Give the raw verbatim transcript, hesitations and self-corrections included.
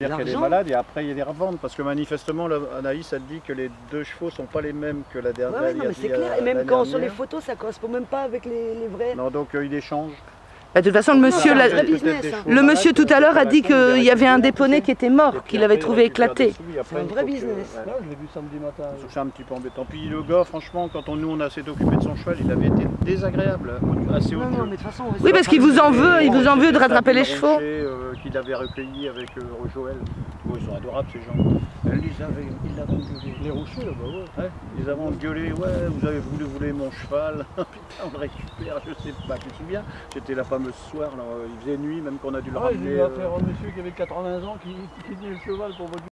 C'est-à-dire qu'elle est malade et après il y a des reventes parce que manifestement là, Anaïs elle dit que les deux chevaux sont pas les mêmes que la dernière. Ouais, ouais, non, mais c'est clair. Et même quand sur les photos ça correspond même pas avec les, les vrais. Non, donc euh, il échange. Bah, de toute façon, le monsieur, la, business, hein. le monsieur tout à l'heure a dit qu'il y avait un déponey qui était mort, qu'il avait trouvé éclaté. C'est un vrai business. Ouais, je l'ai vu samedi matin. C'est un petit peu embêtant. Puis le gars, franchement, quand on, nous on a s'est occupé de son cheval, il avait été désagréable, assez Non, odieux. non, mais de toute façon, Oui, parce qu'il vous en veut, il vous en veut de rattraper les chevaux. Euh, qu'il avait recueilli avec euh, Joël. Oh, ils sont adorables ces gens. Elle les avait, ils l'avaient engueulé. Les rochers là-bas, ouais. Ouais, ils avaient engueulé, ouais, vous avez voulu voler mon cheval. Putain, on le récupère, je sais pas, tu te souviens? J'étais la fameuse soir, là, il faisait nuit, même qu'on a dû le Ah, ramener. j'ai eu euh... affaire à un monsieur qui avait quatre-vingts ans qui, qui tenait le cheval pour votre